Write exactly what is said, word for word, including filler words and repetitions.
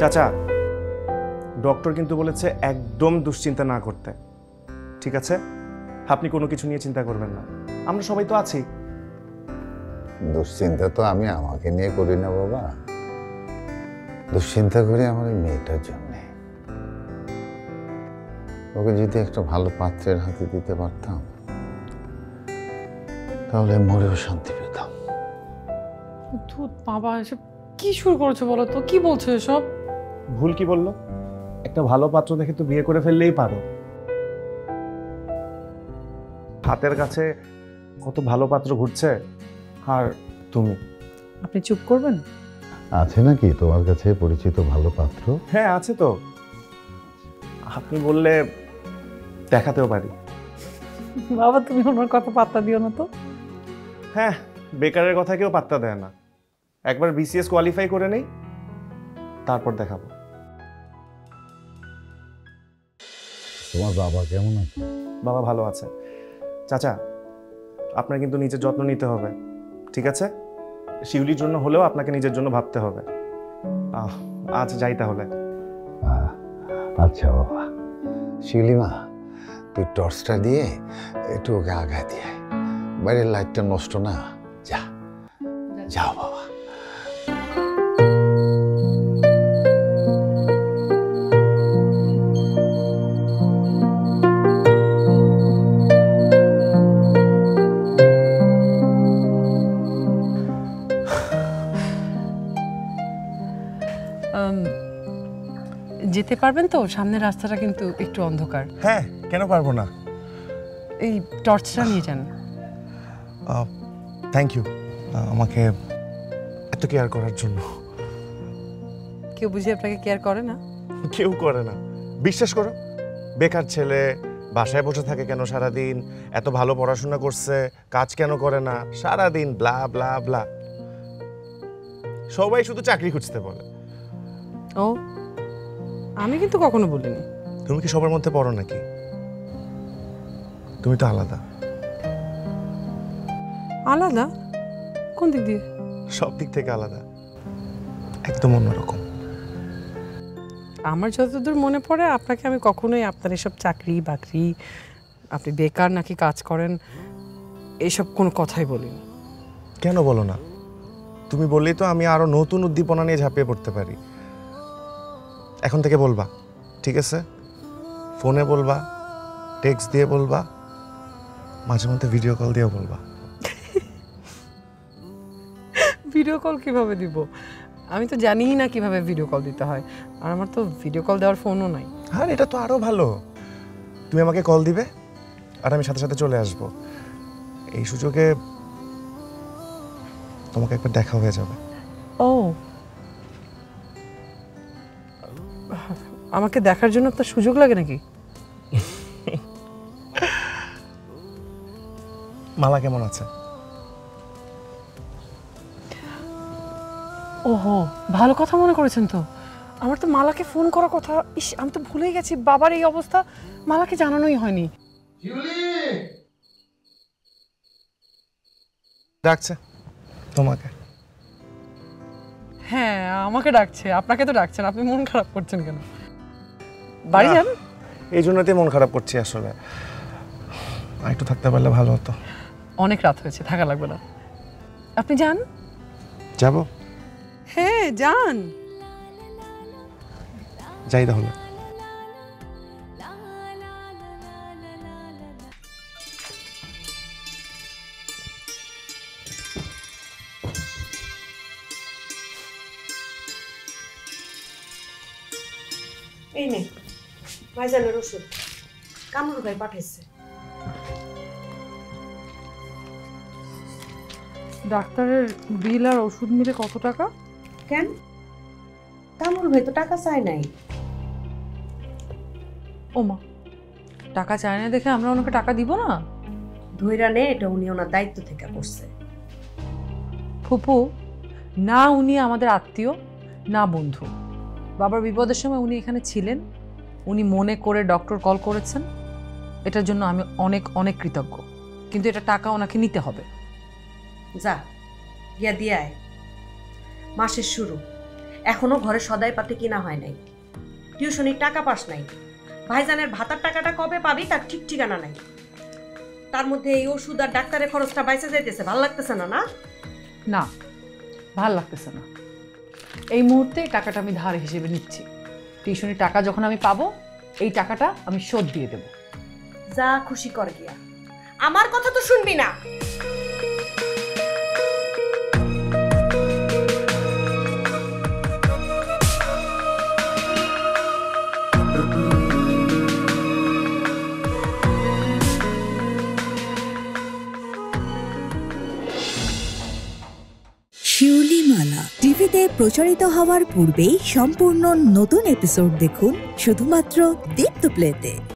চাচা, ডক্টর কিন্তু বলেছে একদম দুশ্চিন্তা না করতে, ঠিক আছে? আপনি কোনো কিছু নিয়ে চিন্তা করবেন না, আমরা সবাই তো আছি। দুশ্চিন্তা তো আমি আমাকে নিয়ে করি না বাবা, দুশ্চিন্তা করি আমার এই মেয়েটার জন্যে। ওকে যদি একটা ভালো পাত্রের হাতে দিতে পারতাম তাহলে মরেও শান্তি পেতাম। ধুত বাবা, এসব কি শুরু করেছো বলো তো? কি বলছো এসব? ভুল কি বললো? একটা ভালো পাত্র দেখে তো বিয়ে করে ফেললেই পারো। হাতের কাছে কত ভালো পাত্র ঘুরছে, আর তুমি? আপনি চুপ করবেন? আছে নাকি তোমার কাছে পরিচিত ভালো পাত্র? হ্যাঁ আছে তো, আপনি বললে দেখাতেও পারি। বাবা তুমি ওনার কথা পাত্তা দিও না তো। হ্যাঁ, বেকারের কথা কেউ পাত্তা দেয় না। একবার বিসিএস কোয়ালিফাই করে নেই, তারপর দেখাবো। তোমার বাবা কেমন আছে? বাবা ভালো আছে। চাচা, আপনার কিন্তু নিজের যত্ন নিতে হবে, ঠিক আছে? শিউলির জন্য হলেও আপনাকে নিজের জন্য ভাবতে হবে। আহ, আজ যাই তাহলে। আচ্ছা বাবা। শিউলিমা, তুই টর্চটা দিয়ে একটু ওকে আগায় দিয়ে, বাইরের লাইটটা নষ্ট না। যা যাও বাবা। যেতে পারবেন তো? সামনের রাস্তাটা কিন্তু একটু অন্ধকার। হ্যাঁ, কেন পারবো না? এই টর্চটা নিয়ে যান। থ্যাংক ইউ আমাকে এত কেয়ার করার জন্য। কেউ বুঝি আপনাকে কেয়ার করে না? কেউ করে না, বিশ্বাস করো। বেকার ছেলে, বাসায় বসে থাকে কেন সারাদিন, এত ভালো পড়াশোনা করছে, কাজ কেন করে না, সারাদিন ব্লা ব্লা ব্লা। সবাই শুধু চাকরি খুঁজতে বলে। ও, আমি কিন্তু কখনো বলিনি। তুমি কি সবার মধ্যে পড়ো নাকি? তুমি তো আলাদা। আলাদা? কোন দিক দিয়ে? সব দিক থেকে আলাদা, একদম অন্যরকম। আমার যতদূর মনে পড়ে আপনাকে আমি কখনোই আপনার এসব চাকরি বাকরি, আপনি বেকার নাকি কাজ করেন, এসব কোনো কথাই বলিনি। কেন বলো না? তুমি বললেই তো আমি আরো নতুন উদ্দীপনা নিয়ে ঝাঁপিয়ে পড়তে পারি। এখন থেকে বলবা, ঠিক আছে? ফোনে বলবা, টেক্সট দিয়ে বলবা, মাঝে মধ্যে ভিডিও কল দিয়েও বলবা। ভিডিও কল কিভাবে দিব? আমি তো জানিই না কিভাবে ভিডিও কল দিতে হয়, আর আমার তো ভিডিও কল দেওয়ার ফোনও নাই। হ্যাঁ, এটা তো আরো ভালো। তুমি আমাকে কল দিবে আর আমি সাথে সাথে চলে আসব। এই সুযোগে তোমাকে একবার দেখা হয়ে যাবে। ও, আমাকে দেখার জন্য তো সুযোগ লাগে নাকি? মালা কেমন আছে? ওহো, ভালো কথা মনে করেছেন তো। আমার তো মালাকে ফোন করার কথা। ইস, আমি তো ভুলেই গেছি। বাবার এই অবস্থা, মালাকে জানানোই হয়নি। ডাকছে তোমাকে। হ্যাঁ, আমাকে ডাকছে। আপনাকে তো ডাকছেন, আপনি মন খারাপ করছেন কেন? বাড়ি যান। এই জন্যতেই মন খারাপ করছি আসলে। আর একটু থাকতে পারলে ভালো হতো। অনেক রাত হয়েছে, থাকা লাগবে না, আপনি যান। যাবো? হ্যাঁ যান। যাই তাহলে। এই নে ভাইজানের ওষুধ, কামরুল ভাই পাঠাইছে। ডাক্তারের বিল আর ওষুধ মিলে কত টাকা? কেন? কামরুল ভাই তো টাকা চায় নাই। ওমা, টাকা চায় না দেখে আমরা ওনাকে টাকা দিব না? ধইরা নে, এটা উনি ওনার দায়িত্ব থেকে করছে। ফুপু, না উনি আমাদের আত্মীয় না বন্ধু। বাবার বিপদের সময় উনি এখানে ছিলেন, উনি মনে করে ডক্টর কল করেছেন, এটার জন্য আমি অনেক অনেক কৃতজ্ঞ। কিন্তু এটা টাকা ওনাকে নিতে হবে। যা গিয়া দিয়ে আয়, মাসের শুরু, এখনো ঘরে সদাই পাতি কিনা হয় নাই, টিউশনির টাকা পাস নাই, ভাইজানের ভাতার টাকাটা কবে পাবি তার ঠিক ঠিকানা নাই। তার মধ্যে এই ওষুধ আর ডাক্তারের খরচটা বাইসে যাইতেছে, ভালো লাগতেছে না? না না, ভাল লাগতেছে না। এই মুহূর্তে এই টাকাটা আমি ধার হিসেবে নিচ্ছি। টিউশনির টাকা যখন আমি পাবো এই টাকাটা আমি শোধ দিয়ে দেব। যা খুশি কর গিয়া, আমার কথা তো শুনবি না। শিউলিমালা টিভিতে প্রচারিত হওয়ার পূর্বেই সম্পূর্ণ নতুন এপিসোড দেখুন শুধুমাত্র দীপ্ত প্লেতে।